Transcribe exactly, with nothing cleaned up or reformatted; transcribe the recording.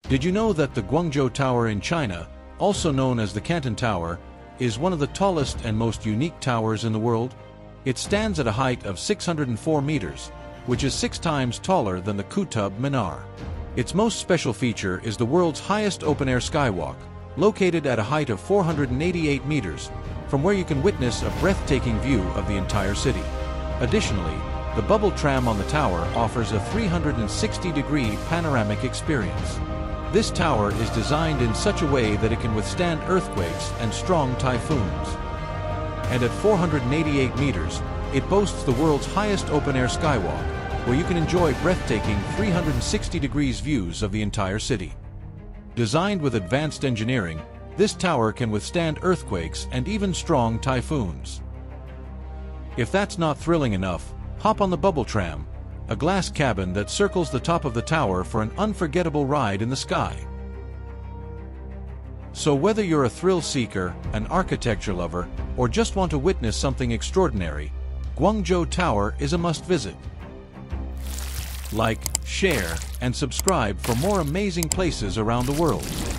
Did you know that the Guangzhou Tower in China, also known as the Canton Tower, is one of the tallest and most unique towers in the world? It stands at a height of six hundred four meters, which is six times taller than the Qutb Minar. Its most special feature is the world's highest open-air skywalk, located at a height of four hundred eighty-eight meters, from where you can witness a breathtaking view of the entire city. Additionally, the Bubble Tram on the tower offers a three hundred sixty degree panoramic experience. This tower is designed in such a way that it can withstand earthquakes and strong typhoons. And at four hundred eighty-eight meters, it boasts the world's highest open-air skywalk, where you can enjoy breathtaking three hundred sixty degrees views of the entire city. Designed with advanced engineering, this tower can withstand earthquakes and even strong typhoons. If that's not thrilling enough, hop on the Bubble Tram, a glass cabin that circles the top of the tower for an unforgettable ride in the sky. So whether you're a thrill seeker, an architecture lover, or just want to witness something extraordinary, Guangzhou Tower is a must-visit. Like, share, and subscribe for more amazing places around the world.